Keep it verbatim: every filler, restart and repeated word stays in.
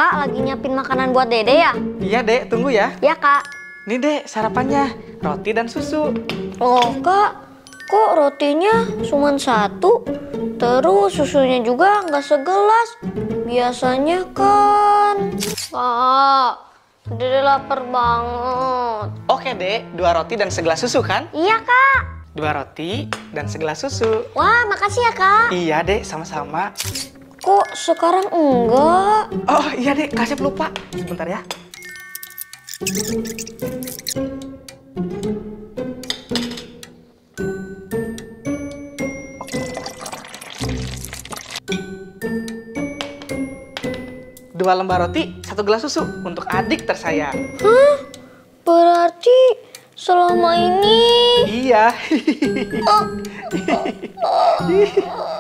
Kakak lagi nyiapin makanan buat Dede ya? Iya, Dek. Tunggu ya. Ya, Kak. Nih, Dek, sarapannya. Roti dan susu. Oh, Kak. Kok rotinya cuma satu? Terus susunya juga nggak segelas. Biasanya kan... Kak, Dede lapar banget. Oke, Dek. Dua roti dan segelas susu, kan? Iya, Kak. Dua roti dan segelas susu. Wah, makasih ya, Kak. Iya, Dek. Sama-sama. Kok sekarang enggak? Oh, iya, Dek. Kasih lupa. Sebentar ya. Dua lembar roti, satu gelas susu untuk adik tersayang. Hah? Berarti selama ini... Iya. Oh.